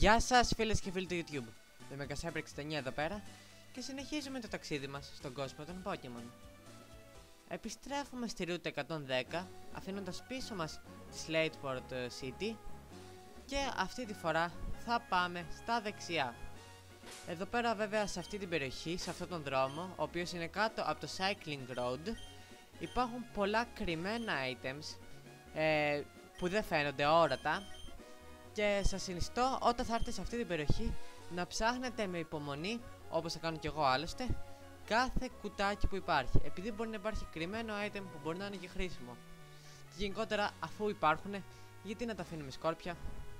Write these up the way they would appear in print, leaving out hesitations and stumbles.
Γεια σας φίλες και φίλοι του YouTube. Είμαι Megacyber69 εδώ πέρα και συνεχίζουμε το ταξίδι μας στον κόσμο των Pokemon. Επιστρέφουμε στη Route 110 αφήνοντας πίσω μας τη Slateport City και αυτή τη φορά θα πάμε στα δεξιά. Εδώ πέρα βέβαια σε αυτή την περιοχή, σε αυτόν τον δρόμο, ο οποίος είναι κάτω από το Cycling Road, υπάρχουν πολλά κρυμμένα items που δεν φαίνονται αόρατα. Και σας συνιστώ όταν θα έρθετε σε αυτή την περιοχή να ψάχνετε με υπομονή, όπως θα κάνω κι εγώ άλλωστε, κάθε κουτάκι που υπάρχει. Επειδή μπορεί να υπάρχει κρυμμένο item που μπορεί να είναι και χρήσιμο. Και γενικότερα αφού υπάρχουν, γιατί να τα αφήνουμε σκόρπια.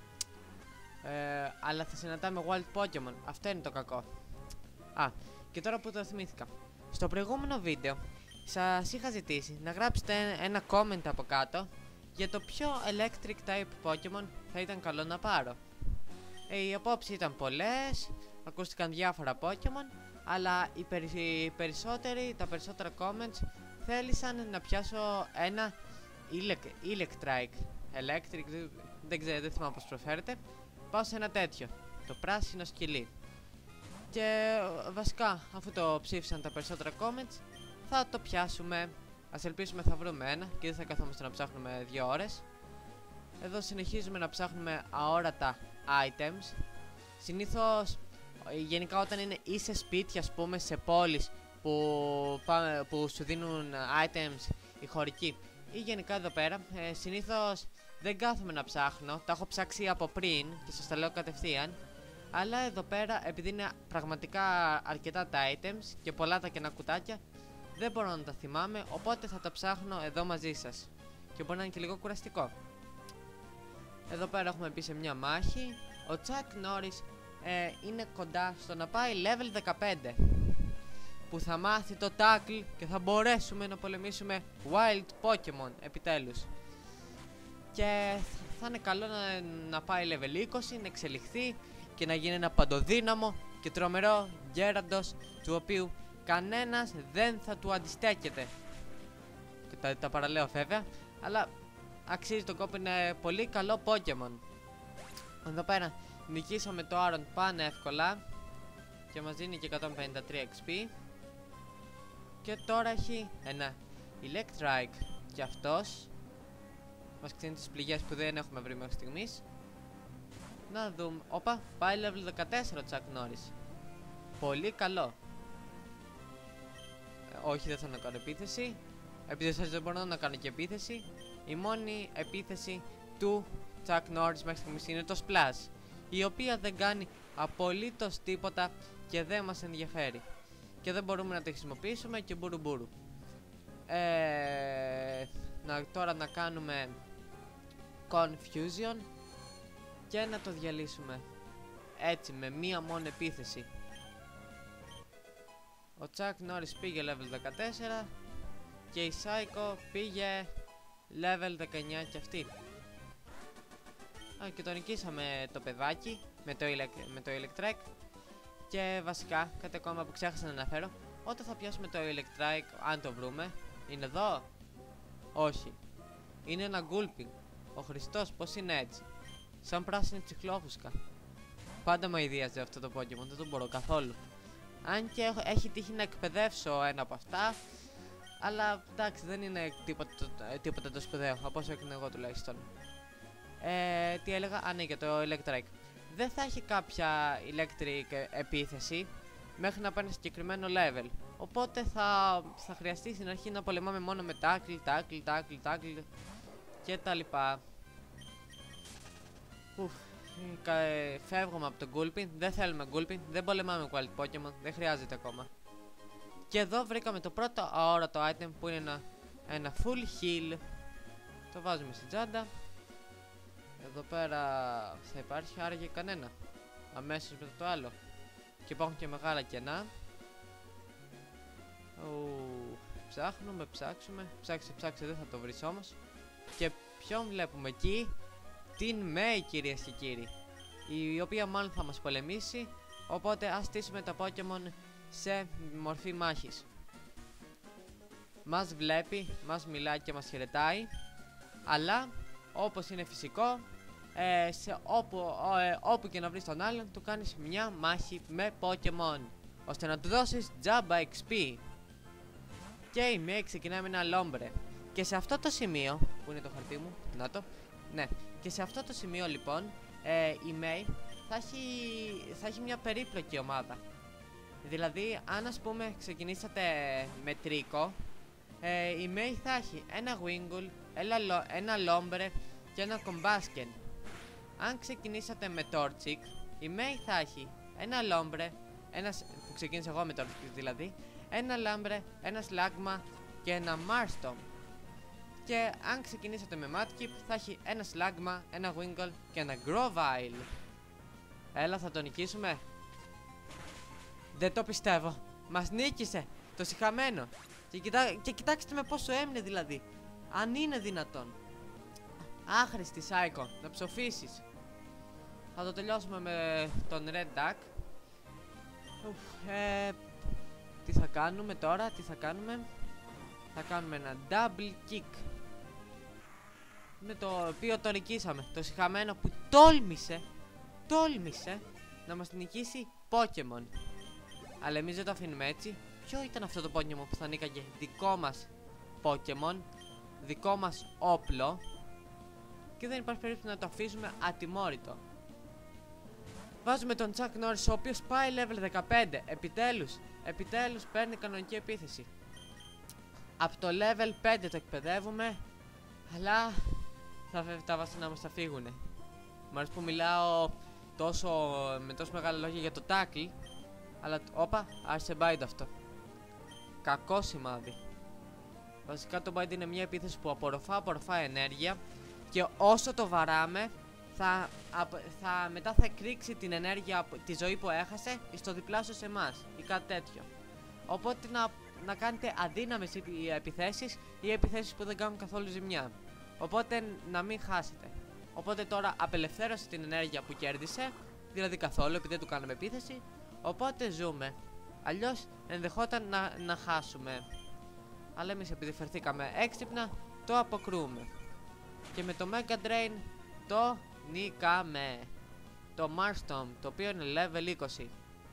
Αλλά θα συναντάμε Wild Pokemon, αυτό είναι το κακό. Και τώρα που το θυμήθηκα. Στο προηγούμενο βίντεο σας είχα ζητήσει να γράψετε ένα comment από κάτω για το ποιο electric type Pokemon θα ήταν καλό να πάρω. Οι απόψεις ήταν πολλές, ακούστηκαν διάφορα Pokemon, αλλά τα περισσότερα comments θέλησαν να πιάσω ένα electric, δεν θυμάμαι πώς προφέρεται. Πάω σε ένα τέτοιο, το πράσινο σκυλί. Και βασικά αφού το ψήφισαν τα περισσότερα comments θα το πιάσουμε. Ας ελπίσουμε θα βρούμε ένα και δεν θα καθόμαστε να ψάχνουμε 2 ώρες. Εδώ συνεχίζουμε να ψάχνουμε αόρατα items. Συνήθως, γενικά όταν είναι σε σπίτια, ας πούμε, σε πόλεις που σου δίνουν items οι χωρικοί, ή γενικά εδώ πέρα, συνήθως δεν κάθομαι να ψάχνω. Τα έχω ψάξει από πριν και σας τα λέω κατευθείαν. Αλλά εδώ πέρα, επειδή είναι πραγματικά αρκετά τα items και πολλά τα κενά κουτάκια, δεν μπορώ να τα θυμάμαι, οπότε θα τα ψάχνω εδώ μαζί σας. Και μπορεί να είναι και λίγο κουραστικό. Εδώ πέρα έχουμε μπει σε μια μάχη. Ο Chuck Norris είναι κοντά στο να πάει level 15, που θα μάθει το tackle και θα μπορέσουμε να πολεμήσουμε Wild Pokemon επιτέλους. Και θα είναι καλό να πάει level 20, να εξελιχθεί και να γίνει ένα παντοδύναμο και τρομερό Gyarados, του οποίου κανένας δεν θα του αντιστέκεται. Και τα παραλέω βέβαια, αλλά αξίζει τον κόπο, είναι πολύ καλό Pokemon. Εδώ πέρα νικήσαμε το Aron πάνε εύκολα και μας δίνει και 153 XP. Και τώρα έχει ένα Electrike και αυτός. Μας ξύνει τις πληγές που δεν έχουμε βρει μέχρι στιγμής. Να δούμε, όπα, πάει level 14 ο Chuck Norris. Πολύ καλό. Όχι, δεν θέλω να κάνω επίθεση. Επειδή σας δεν μπορώ να κάνω και επίθεση. Η μόνη επίθεση του Chuck Norris μέχρι στιγμής είναι το Splash, η οποία δεν κάνει απολύτως τίποτα και δεν μας ενδιαφέρει. Και δεν μπορούμε να τη χρησιμοποιήσουμε και μπουρουμπουρου. Τώρα να κάνουμε Confusion και να το διαλύσουμε έτσι με μία μόνο επίθεση. Ο Chuck Norris πήγε level 14 και η Psycho πήγε level 19 και αυτή. Και το νικήσαμε το παιδάκι με το Electric. Και βασικά κάτι ακόμα που ξέχασα να αναφέρω, όταν θα πιάσουμε το Electric, αν το βρούμε, είναι εδώ. Όχι, είναι ένα Gulping. Ο Χριστός πως είναι έτσι, σαν πράσινη τσιχλόφουσκα. Πάντα με ιδίαζε αυτό το Pokemon, δεν το μπορώ καθόλου. Αν και έχει τύχει να εκπαιδεύσω ένα από αυτά, αλλά εντάξει, δεν είναι τίποτα το σπουδαίο, από όσο έκανα εγώ τουλάχιστον. Τι έλεγα, ναι, για το Electric. Δεν θα έχει κάποια Electric επίθεση μέχρι να πάει ένα συγκεκριμένο level. Οπότε θα χρειαστεί στην αρχή να πολεμάμε μόνο με tackle και τα λοιπά. Φεύγουμε από το Gulping, δεν θέλουμε Gulping, δεν πολεμάμε Wild Pokemon, δεν χρειάζεται ακόμα. Και εδώ βρήκαμε το πρώτο αόρατο item που είναι ένα full heal. Το βάζουμε στην τσάντα. Εδώ πέρα θα υπάρχει άραγε κανένα αμέσως μετά το άλλο. Και υπάρχουν και μεγάλα κενά. Ψάξε, δεν θα το βρεις όμως. Και ποιον βλέπουμε εκεί? Την May, κυρίες και κύριοι, η οποία μάλλον θα μας πολεμήσει. Οπότε ας στήσουμε τα Pokemon σε μορφή μάχης. Μας βλέπει, μας μιλάει και μας χαιρετάει. Αλλά όπως είναι φυσικό, όπου και να βρεις τον άλλον, του κάνεις μια μάχη με Pokemon, ώστε να του δώσεις τζάμπα XP. Και η May ξεκινάει με ένα Lombre. Και σε αυτό το σημείο, που είναι το χαρτί μου, να το, ναι, και σε αυτό το σημείο λοιπόν, η May θα έχει μια περίπλοκη ομάδα. Δηλαδή, αν ας πούμε ξεκινήσατε με Τρίκο, η May θα έχει ένα Wingull, ένα Lombre και ένα Combusken. Αν ξεκινήσατε με Torchic, η May θα έχει ένα Lombre, που ξεκίνησα εγώ με Torchic δηλαδή, ένα Lombre, ένα Slugma και ένα Marstorm. Και αν ξεκινήσατε με Mudkip, θα έχει ένα Slugma, ένα Wingull και ένα Grovyle. Έλα, θα το νικήσουμε. Δεν το πιστεύω. Μας νίκησε. Το σιχαμένο. Και κοιτάξτε με πόσο έμεινε δηλαδή. Αν είναι δυνατόν. Άχρηστη Psycho. Να ψοφήσεις. Θα το τελειώσουμε με τον Red Duck. Τι θα κάνουμε τώρα, τι θα κάνουμε? Θα κάνουμε ένα double kick, με το οποίο το νικήσαμε. Το σιχαμένο που τόλμησε να μας νικήσει Pokemon. Αλλά εμείς δεν το αφήνουμε έτσι. Ποιο ήταν αυτό το Pokemon που θα νίκαγε δικό μας Pokemon, δικό μας όπλο, και δεν υπάρχει περίπτωση να το αφήσουμε ατιμόρυτο. Βάζουμε τον Chuck Norris, ο οποίος πάει level 15. Επιτέλους παίρνει κανονική επίθεση. Από το level 5 το εκπαιδεύουμε, αλλά τα βασινά μας θα φύγουνε. Μ' αρέσει που μιλάω με τόσο μεγάλα λόγια για το tackle, αλλά όπα, άρχισε bind αυτό. Κακό σημάδι. Βασικά το bind είναι μια επίθεση που απορροφά ενέργεια, και όσο το βαράμε μετά θα εκρήξει την ενέργεια, τη ζωή που έχασε, στο διπλάσιο σε εμάς ή κάτι τέτοιο. Οπότε να κάνετε αδύναμες επιθέσεις ή επιθέσεις που δεν κάνουν καθόλου ζημιά. Οπότε να μην χάσετε. Οπότε τώρα απελευθέρωσε την ενέργεια που κέρδισε, δηλαδή καθόλου, επειδή δεν του κάναμε επίθεση. Οπότε ζούμε. Αλλιώς ενδεχόταν να χάσουμε. Αλλά εμείς επειδή φερθήκαμε έξυπνα, το αποκρούμε. Και με το Mega Drain το νίκαμε. Το Marstorm, το οποίο είναι level 20.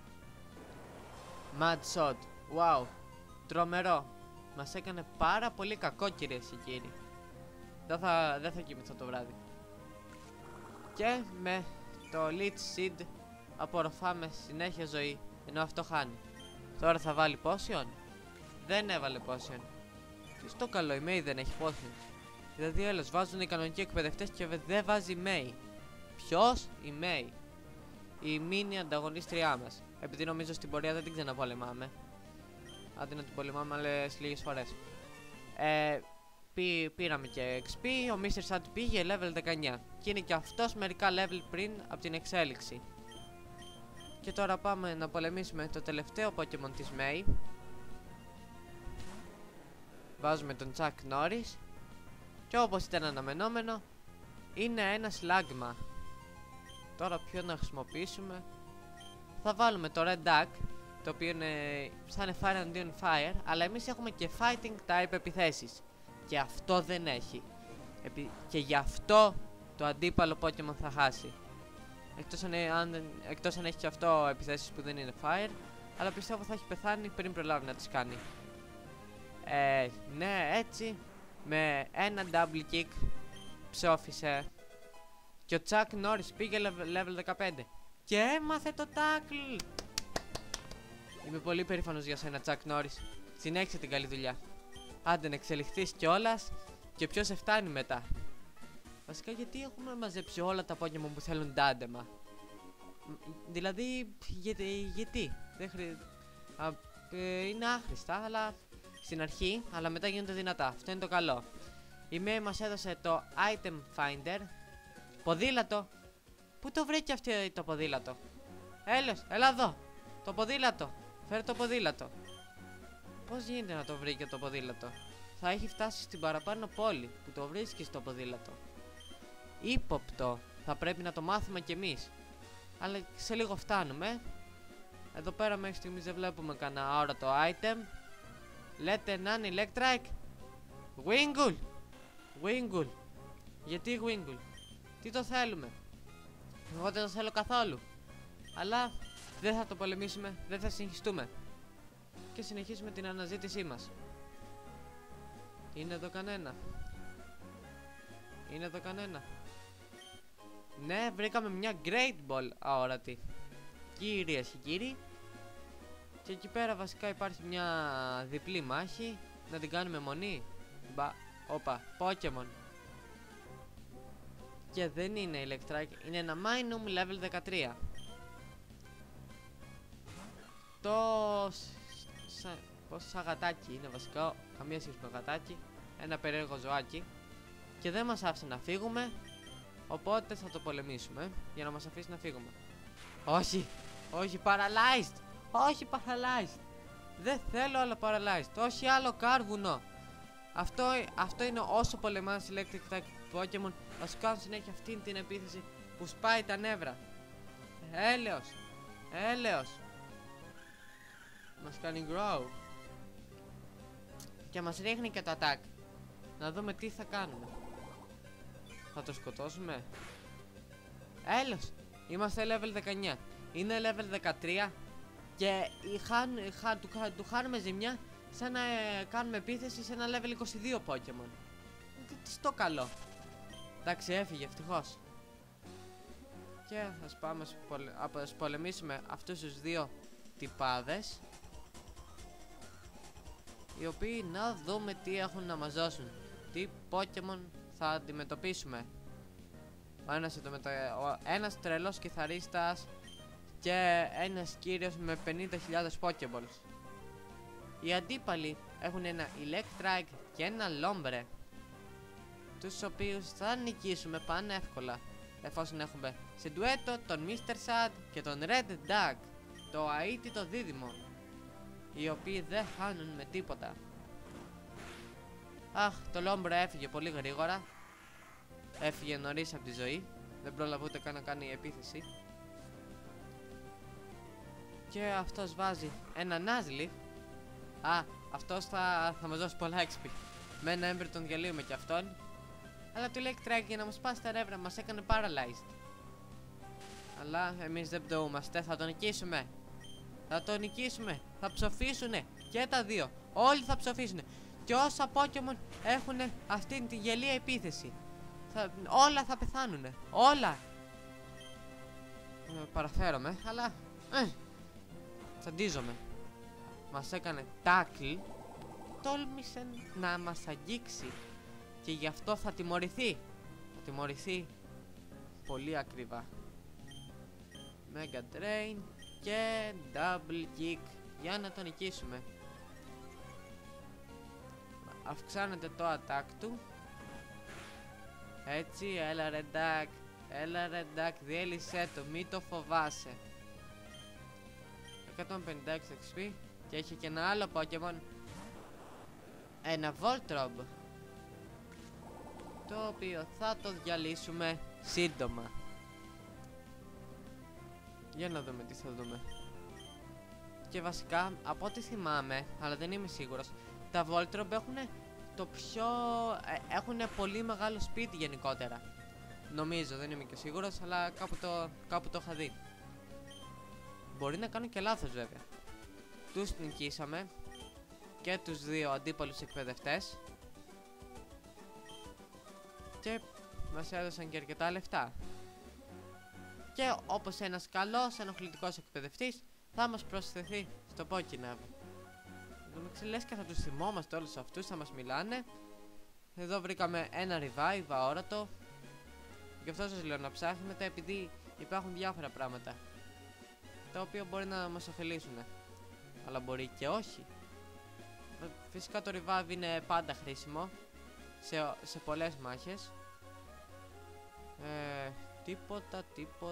Mad Shot. Wow. Τρομερό. Μας έκανε πάρα πολύ κακό, κυρίες και κύριοι. Δεν θα κοιμηθώ το βράδυ. Και με το Leech Seed απορροφάμε συνέχεια ζωή, ενώ αυτό χάνει. Τώρα θα βάλει potion. Δεν έβαλε potion. Τι στο καλό, η May δεν έχει potion. Δηλαδή έλος, βάζουν οι κανονικοί εκπαιδευτές και δεν βάζει May. Ποιος? Η May. Η μίνι ανταγωνίστριά μας. Επειδή νομίζω στην πορεία δεν την ξαναπολεμάμε. Άντε να την πολεμάμε άλλες λίγες φορές. Πήραμε και XP. Ο Mr. Sad πήγε level 19. Και είναι και αυτός μερικά level πριν από την εξέλιξη. Και τώρα πάμε να πολεμήσουμε το τελευταίο Pokemon της May. Βάζουμε τον Chuck Norris. Και όπως ήταν αναμενόμενο, είναι ένα Slugma. Τώρα ποιο να χρησιμοποιήσουμε? Θα βάλουμε το Red Duck, το οποίο θα είναι Fire and Fire, αλλά εμείς έχουμε και Fighting type επιθέσεις. Και αυτό δεν έχει. Και γι' αυτό το αντίπαλο Pokemon θα χάσει. Εκτός αν έχει και αυτό επιθέσεις που δεν είναι Fire, αλλά πιστεύω θα έχει πεθάνει πριν προλάβει να τις κάνει. Ναι, έτσι με ένα double kick ψόφισε. Και ο Chuck Norris πήγε level 15 και έμαθε το tackle. Είμαι πολύ περήφανος για σένα, Chuck Norris. Συνέχισε την καλή δουλειά. Άντε να εξελιχθείς κιόλας. Και ποιος σε φτάνει μετά? Βασικά γιατί έχουμε μαζέψει όλα τα Pokemon που θέλουν τάντεμα? Δηλαδή γιατί? Είναι άχρηστα, αλλά στην αρχή, αλλά μετά γίνονται δυνατά. Αυτό είναι το καλό. Η May μας έδωσε το Item Finder. Ποδήλατο. Πού το βρήκε αυτό το ποδήλατο? Έλα εδώ. Το ποδήλατο. Φέρε το ποδήλατο. Πώς γίνεται να το βρήκε το ποδήλατο? Θα έχει φτάσει στην παραπάνω πόλη που το βρίσκει το ποδήλατο. Ύποπτο. Θα πρέπει να το μάθουμε κι εμείς. Αλλά σε λίγο φτάνουμε. Εδώ πέρα μέχρι στιγμής δεν βλέπουμε κανένα αόρατο item. Λέτε να είναι Electrike. Wingull. Γιατί Wingull? Τι το θέλουμε? Εγώ δεν το θέλω καθόλου. Αλλά δεν θα το πολεμήσουμε, δεν θα συγχυστούμε. Και συνεχίσουμε την αναζήτησή μας. Είναι εδώ κανένα? Είναι εδώ κανένα? Ναι, βρήκαμε μια Great Ball αόρατη. Κυρίες και κύριοι. Και εκεί πέρα βασικά υπάρχει μια διπλή μάχη. Να την κάνουμε μονή. Όπα, Pokemon. Και δεν είναι Electrike, είναι ένα Minun level 13. Πως σαγατάκι είναι βασικά, καμία σχέση με γατάκι. Ένα περίεργο ζωάκι. Και δεν μας άφησε να φύγουμε. Οπότε θα το πολεμήσουμε για να μας αφήσει να φύγουμε. Όχι, όχι paralyzed. Όχι paralyzed. Δεν θέλω άλλο paralyzed. Όχι άλλο κάρβουνο. Αυτό είναι όσο πολεμάς Electric Type Pokemon. Θα σου κάνουν συνέχεια αυτήν την επίθεση που σπάει τα νεύρα. Έλεος. Έλεος. Μας κάνει grow. Και μας ρίχνει και το attack. Να δούμε τι θα κάνουμε. Θα το σκοτώσουμε? Έλεος. Είμαστε level 19. Είναι level 13. Και του χάνουμε ζημιά σαν να κάνουμε επίθεση σε ένα level 22 Pokemon. Τι στο καλό. Εντάξει, έφυγε ευτυχώς. Και ας πάμε ας πολεμήσουμε αυτούς τους δύο τυπάδες, οι οποίοι να δούμε τι έχουν να μας δώσουν. Τι Pokemon θα αντιμετωπίσουμε. Ένας τρελός κιθαρίστας και ένας κύριος με 50.000 Pokeballs. Οι αντίπαλοι έχουν ένα Electrike και ένα Lombre, τους οποίους θα νικήσουμε πανεύκολα, εφόσον έχουμε σε ντουέτο τον Mr. Sad και τον Red Duck, το αίτητο δίδυμο, οι οποίοι δεν χάνουν με τίποτα. Αχ, το Lombre έφυγε πολύ γρήγορα. Έφυγε νωρίς από τη ζωή. Δεν πρόλαβε ούτε καν να κάνει επίθεση. Και αυτός βάζει ένα Nuzleaf. Αυτός θα μας δώσει πολλά XP. Με ένα Ember τον διαλύουμε κι αυτόν. Αλλά το Electrike για να μας πάσει τα νεύρα μας έκανε paralyzed. Αλλά εμείς δεν πτωούμαστε, θα τον νικήσουμε. Θα τον νικήσουμε, θα ψοφήσουνε και τα δύο. Όλοι θα ψοφήσουνε. Και όσα Pokemon έχουν αυτήν τη γελία επίθεση, όλα θα πεθάνουνε, όλα. Παραφέρομαι, αλλά τσαντίζομαι. Μας έκανε tackle. Τόλμησε να μας αγγίξει. Και γι' αυτό θα τιμωρηθεί. Θα τιμωρηθεί πολύ ακριβά. Mega Drain και Double Kick για να τον νικήσουμε. Αυξάνεται το attack του. Έτσι, έλα ρε Duck. Έλα ρε Duck, διέλυσέ το, μη το φοβάσαι. 156 XP. Και έχει και ένα άλλο Pokemon. Ένα Voltrob, το οποίο θα το διαλύσουμε σύντομα. Για να δούμε τι θα δούμε. Και βασικά, από ό,τι θυμάμαι, αλλά δεν είμαι σίγουρος, τα Voltrob έχουν πολύ μεγάλο speed γενικότερα. Νομίζω, δεν είμαι και σίγουρος, αλλά κάπου το είχα δει. Μπορεί να κάνω και λάθος βέβαια. Τους νικήσαμε και τους δύο αντίπαλους εκπαιδευτές και μας έδωσαν και αρκετά λεφτά. Και όπως ένας καλός ενοχλητικός εκπαιδευτής θα μας προσθεθεί στο Pokénav. Λες και θα τους θυμόμαστε όλους αυτούς, θα μας μιλάνε. Εδώ βρήκαμε ένα revive αόρατο. Γι' αυτό σας λέω να ψάχνετε, επειδή υπάρχουν διάφορα πράγματα τα οποία μπορεί να μας ωφελήσουν, αλλά μπορεί και όχι. Φυσικά το revive είναι πάντα χρήσιμο σε πολλές μάχες. Τίποτα.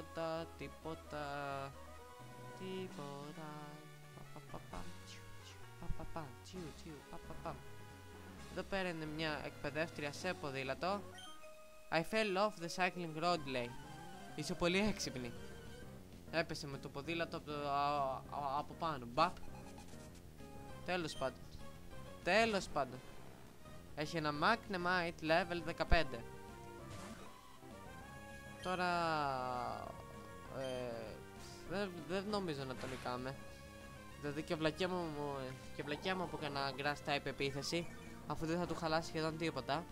Εδώ πέρα είναι μια εκπαιδεύτρια σε ποδήλατο. I fell off the cycling road, λέει. Είσαι πολύ έξυπνη. Έπεσε με το ποδήλατο από πάνω. Μπαπ. Τέλος πάντων. Έχει ένα Magnemite level 15. Τώρα Δεν νομίζω να τον νικάμε. Δηλαδή και βλακιά μου που έκανα grass type επίθεση, αφού δεν θα του χαλάσει σχεδόν τίποτα.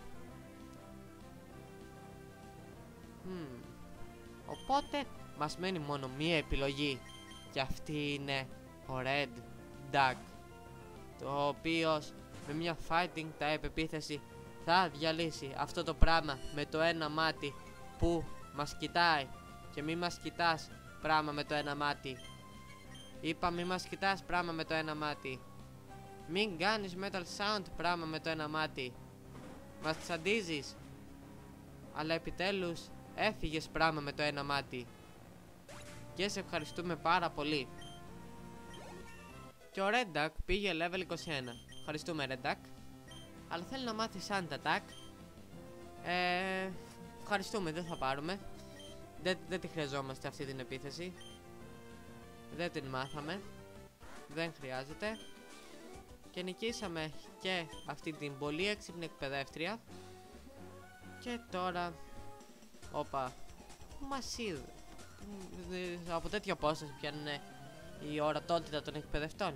Οπότε μας μένει μόνο μία επιλογή, και αυτή είναι ο Red Duck, το οποίο με μια fighting type επίθεση θα διαλύσει αυτό το πράγμα με το ένα μάτι που μας κοιτάει. Και μη μας κοιτάς πράγμα με το ένα μάτι. Είπα μη μας κοιτάς πράγμα με το ένα μάτι. Μην κάνεις metal sound πράγμα με το ένα μάτι. Μας τσαντίζεις. Αλλά επιτέλους έφυγες πράγμα με το ένα μάτι. Και σε ευχαριστούμε πάρα πολύ. Και ο Red Duck πήγε level 21. Ευχαριστούμε Red Duck. Αλλά θέλει να μάθει Sand Attack. Ευχαριστούμε, δεν θα πάρουμε. Δεν τη χρειαζόμαστε αυτή την επίθεση. Δεν την μάθαμε. Δεν χρειάζεται. Και νικήσαμε και αυτή την πολύ έξυπνη εκπαιδεύτρια. Και τώρα... Όπα. Μας είδε. Από τέτοια απόσταση πιάνουν η ορατότητα των εκπαιδευτών.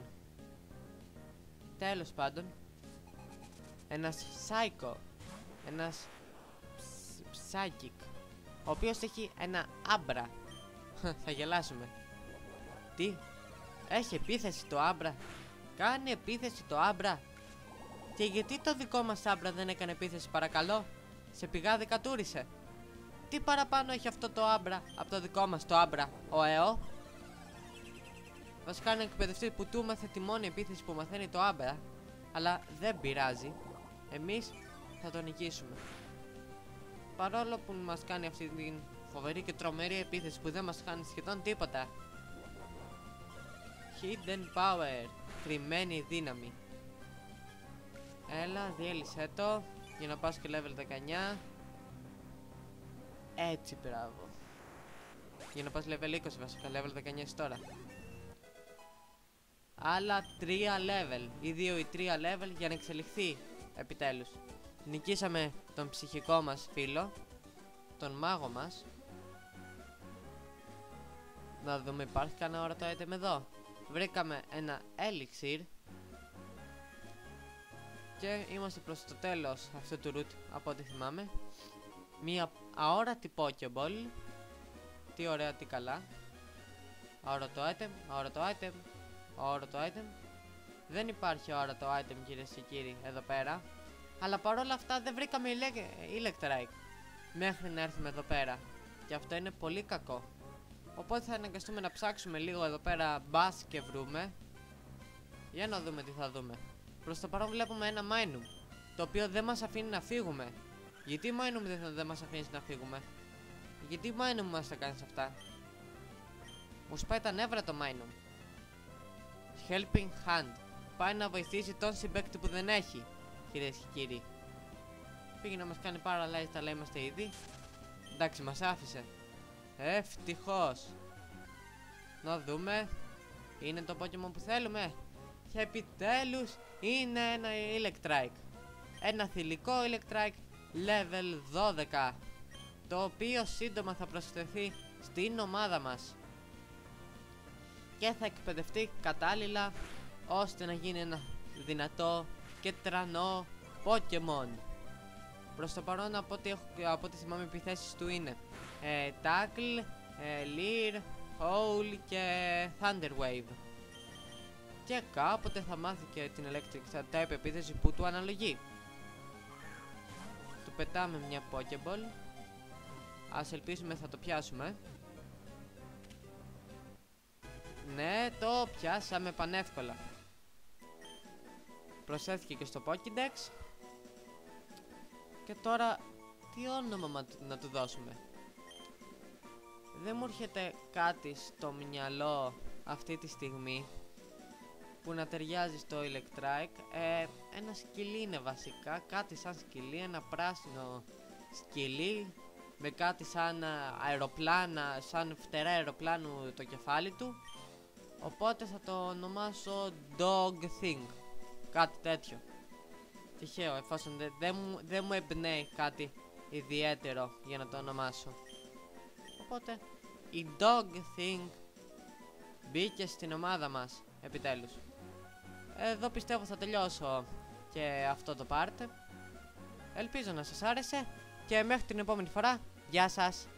Τέλος πάντων, ένας Psycho, ένας Psychic, ο οποίος έχει ένα άμπρα. Θα γελάσουμε. Τι? Έχει επίθεση το άμπρα? Κάνει επίθεση το άμπρα? Και γιατί το δικό μας άμπρα δεν έκανε επίθεση, παρακαλώ? Σε πηγάδι κατούρισε. Τι παραπάνω έχει αυτό το άμπρα από το δικό μας το άμπρα, ο ΕΟ? Βασικά είναι εκπαιδευτή που του μάθε τη μόνη επίθεση που μαθαίνει το άμπρα. Αλλά δεν πειράζει, εμείς θα τον νικήσουμε. Παρόλο που μας κάνει αυτή την φοβερή και τρομερή επίθεση που δεν μας κάνει σχεδόν τίποτα. Hidden Power, κρυμμένη δύναμη. Έλα, διέλυσέ το για να πας και level 19. Έτσι, μπράβο. Για να πας level 20 βασικά, level 19 τώρα. Άλλα 3 level, ή 2 ή 3 level για να εξελιχθεί επιτέλους. Νικήσαμε τον ψυχικό μας φίλο, τον μάγο μας. Να δούμε, υπάρχει κανένα όρατο item εδώ? Βρήκαμε ένα elixir. Και είμαστε προς το τέλος αυτού του route από ό,τι θυμάμαι. Μία αόρατη Pokéball. Τι ωραία, τι καλά. Αόρατο item, αόρατο item, αόρατο item. Δεν υπάρχει αόρατο item, κυρίες και κύριοι, εδώ πέρα. Αλλά παρόλα αυτά δεν βρήκαμε Electrike μέχρι να έρθουμε εδώ πέρα. Και αυτό είναι πολύ κακό. Οπότε θα αναγκαστούμε να ψάξουμε λίγο εδώ πέρα, μπας και βρούμε. Για να δούμε τι θα δούμε. Προς το παρόν βλέπουμε ένα Minum, το οποίο δεν μας αφήνει να φύγουμε. Γιατί Minum δεν μας αφήνει να φύγουμε? Γιατί Minum μας τα κάνεις αυτά? Μου σπάει τα νεύρα το Minum. Helping Hand. Πάει να βοηθήσει τον συμπαίκτη που δεν έχει, κυρίες και κύριοι. Πήγε να μας κάνει paralyzed, αλλά είμαστε ήδη. Εντάξει, μας άφησε. Ευτυχώς. Να δούμε. Είναι το Pokemon που θέλουμε. Και επιτέλους είναι ένα Electrike. Ένα θηλυκό Electrike level 12, το οποίο σύντομα θα προσθεθεί στην ομάδα μας και θα εκπαιδευτεί κατάλληλα ώστε να γίνει ένα δυνατό και τρανό Pokemon. Προς το παρόν, από ό,τι θυμάμαι, οι επιθέσεις του είναι Tackle, Leer, Howl και Thunder Wave. Και κάποτε θα μάθει και την Electric Type επίθεση που του αναλογεί. Του πετάμε μια Pokéball. Ας ελπίσουμε θα το πιάσουμε. Ναι, το πιάσαμε πανεύκολα. Προσθέθηκε και στο Pokédex. Και τώρα τι όνομα να του δώσουμε? Δεν μου έρχεται κάτι στο μυαλό αυτή τη στιγμή που να ταιριάζει στο Electrike. Ένα σκυλί είναι βασικά, κάτι σαν σκυλί, ένα πράσινο σκυλί με κάτι σαν αεροπλάνα, σαν φτερά αεροπλάνου το κεφάλι του. Οπότε θα το ονομάσω Dog Thing, κάτι τέτοιο. Τυχαίο, εφόσον δεν μου εμπνέει κάτι ιδιαίτερο για να το ονομάσω. Οπότε η Dog Thing μπήκε στην ομάδα μας, επιτέλους. Εδώ πιστεύω θα τελειώσω και αυτό το part. Ελπίζω να σας άρεσε και μέχρι την επόμενη φορά, γεια σας!